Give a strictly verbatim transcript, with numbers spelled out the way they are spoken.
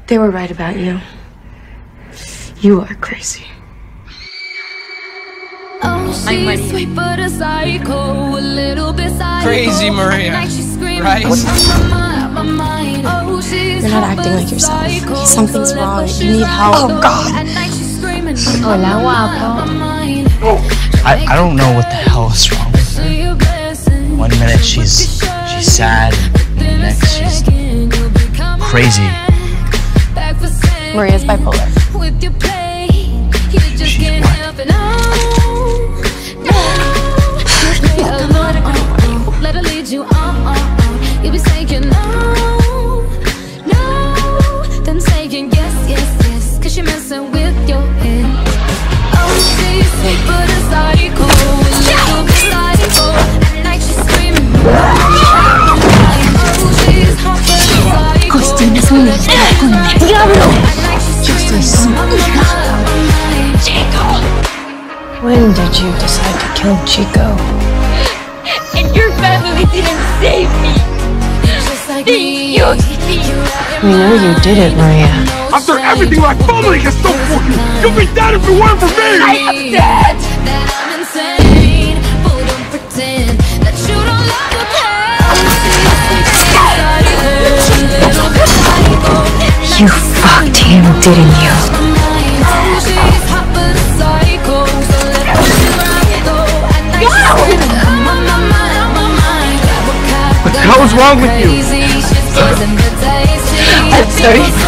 They were right about you. You are crazy. I'm ready. Crazy Maria, right? You're not acting like yourself. Something's wrong. You need help. Oh, God. Hola, guapo. I, I don't know what the hell is wrong with her. One minute she's she's sad, and the next she's crazy. Maria's bipolar. She's what? Let her lead you on, on, on. You'll be saying no, no, then saying yes, yes, yes, cause you're messing with your head. Oh, she's sweet but a psycho, a little bit psycho. At night she's screaming. Oh, she's hot but a psycho. Costumbre unida con el diablo. Yo soy su hija. Chico. When did you decide to kill Chico? And your family didn't save me. They used me. We know you did it, Maria. After everything my family has done for you, you'd be dead if it weren't for me! I am dead! That I'm insane, but don't pretend that you don't love the pain. You fucked him, didn't you? What the hell is wrong with you? I'm sorry.